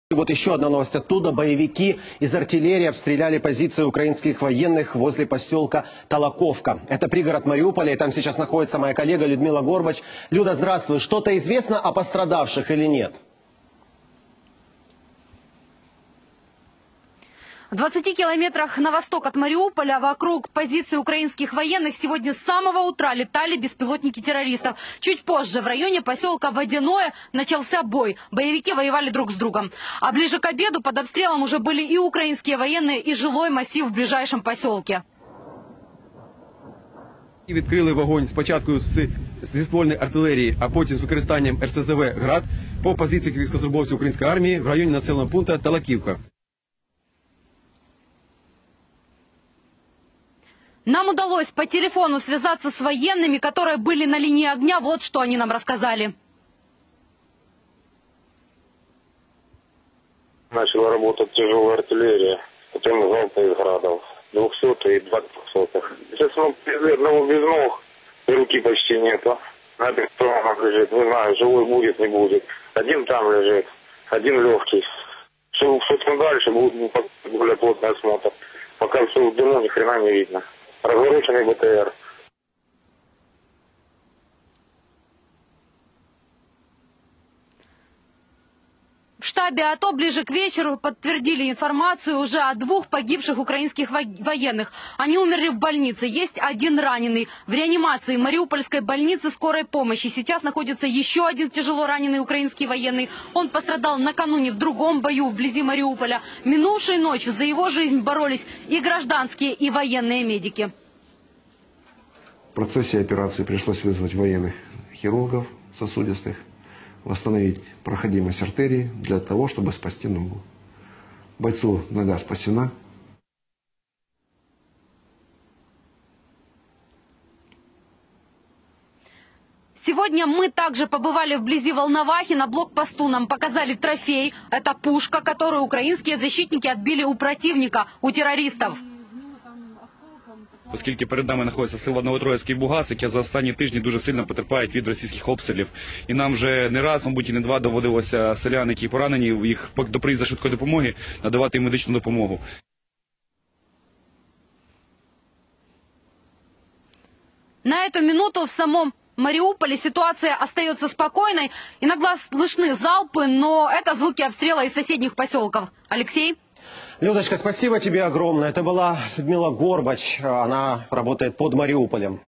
Вот еще одна новость оттуда. Боевики из артиллерии обстреляли позиции украинских военных возле поселка Толоковка. Это пригород Мариуполя, и там сейчас находится моя коллега Людмила Горбач. Люда, здравствуй. Что-то известно о пострадавших или нет? В 20 километрах на восток от Мариуполя, вокруг позиции украинских военных, сегодня с самого утра летали беспилотники террористов. Чуть позже в районе поселка Водяное начался бой. Боевики воевали друг с другом. А ближе к обеду под обстрелом уже были и украинские военные, и жилой массив в ближайшем поселке. Відкрили вогонь спочатку зі ствольної артилерії, а потім з використанням РСЗВ «Град» по позиціях військовослужбовців української армії в районі населеного пункту Толоківка. Нам удалось по телефону связаться с военными, которые были на линии огня. Вот что они нам рассказали. Начала работать тяжелая артиллерия, потом залпы из градов, 200 и 200. Сейчас мы привезли одного без ног, и руки почти нету. На этой стороне лежит, не знаю, живой будет, не будет. Один там лежит, один легкий. Что там дальше, будет более плотный осмотр. Пока все в дыму, ни хрена не видно. Развороченный БТР. В штабе АТО ближе к вечеру подтвердили информацию уже о 2 погибших украинских военных. Они умерли в больнице. Есть один раненый. В реанимации Мариупольской больницы скорой помощи сейчас находится еще один тяжело раненый украинский военный. Он пострадал накануне в другом бою вблизи Мариуполя. Минувшей ночью за его жизнь боролись и гражданские, и военные медики. В процессе операции пришлось вызвать военных хирургов сосудистых, восстановить проходимость артерии для того, чтобы спасти ногу. Бойцу нога спасена. Сегодня мы также побывали вблизи Волновахи. На блокпосту нам показали трофей. Это пушка, которую украинские защитники отбили у противника, у террористов. Оскільки перед нами знаходиться село Новотроїцький Бугас, яке за останні тижні дуже сильно потерпають від російських обстрілів. І нам вже не раз, мабуть, і не два доводилося селян, які поранені, їх до приїзду швидкої допомоги, надавати їм медичну допомогу. На эту минуту в самом Мариуполе ситуация остается спокойной. Иногда слышны залпы, но это звуки обстрела из соседних поселков. Алексей? Людочка, спасибо тебе огромное. Это была Людмила Горбач. Она работает под Мариуполем.